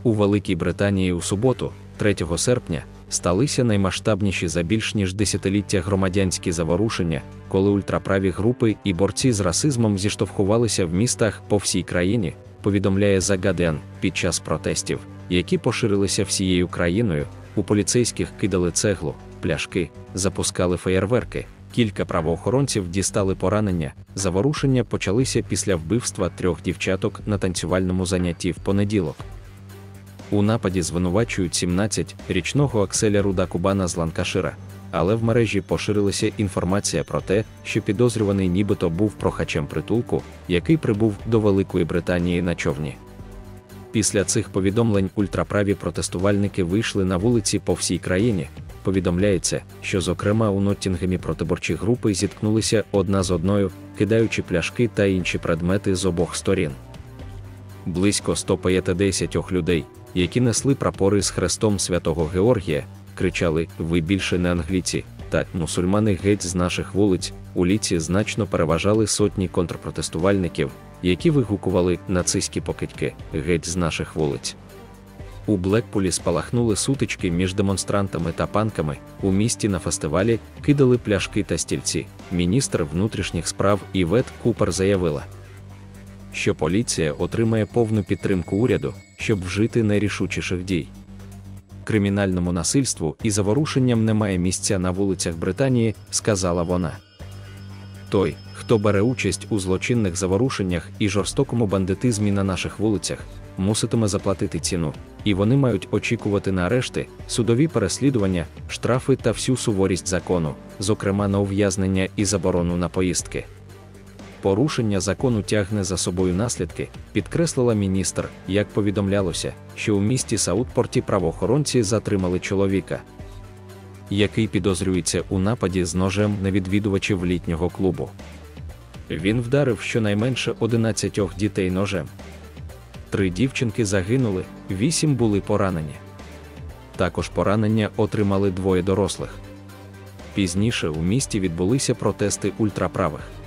У Великій Британії у суботу, 3 серпня, сталися наймасштабніші за більш ніж десятиліття громадянські заворушення, коли ультраправі групи і борці з расизмом зіштовхувалися в містах по всій країні, повідомляє The Guardian. Під час протестів, які поширилися всією країною, у поліцейських кидали цеглу, пляшки, запускали феєрверки, кілька правоохоронців дістали поранення. Заворушення почалися після вбивства 3 дівчаток на танцювальному занятті в понеділок. У нападі звинувачують 17-річного Акселя Руда-Кубана з Ланкашира, але в мережі поширилася інформація про те, що підозрюваний нібито був прохачем притулку, який прибув до Великої Британії на човні. Після цих повідомлень ультраправі протестувальники вийшли на вулиці по всій країні. Повідомляється, що зокрема у Ноттінгемі протиборчі групи зіткнулися одна з одною, кидаючи пляшки та інші предмети з обох сторін. Близько 150 людей, які несли прапори з хрестом Святого Георгія, кричали «Ви більше не англійці» та «Мусульмани геть з наших вулиць». У ліці значно переважали сотні контрпротестувальників, які вигукували нацистські покидьки «Геть з наших вулиць». У Блекпулі спалахнули сутички між демонстрантами та панками, у місті на фестивалі кидали пляшки та стільці. Міністр внутрішніх справ Івет Купер заявила, що поліція отримає повну підтримку уряду, щоб вжити найрішучіших дій. Кримінальному насильству і заворушенням немає місця на вулицях Британії, сказала вона. Той, хто бере участь у злочинних заворушеннях і жорстокому бандитизмі на наших вулицях, муситиме заплатити ціну, і вони мають очікувати на арешти, судові переслідування, штрафи та всю суворість закону, зокрема на ув'язнення і заборону на поїздки. Порушення закону тягне за собою наслідки, підкреслила міністр. Як повідомлялося, що у місті Саутпорті правоохоронці затримали чоловіка, який підозрюється у нападі з ножем на відвідувачів літнього клубу. Він вдарив щонайменше 11 дітей ножем. 3 дівчинки загинули, 8 були поранені. Також поранення отримали 2 дорослих. Пізніше у місті відбулися протести ультраправих.